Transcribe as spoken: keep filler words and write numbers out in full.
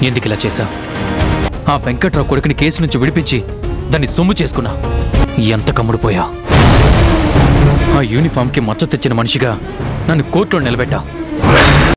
ఎందుకు ఇలా చేశా? ఆ వెంకట్రావు కొడుకుని కేసు నుంచి విడిపించి దాన్ని సొమ్ము చేసుకున్నా. ఎంత కమ్ముడిపోయా! ఆ యూనిఫామ్కి మచ్చ తెచ్చిన మనిషిగా నన్ను కోర్టులో నిలబెట్టా.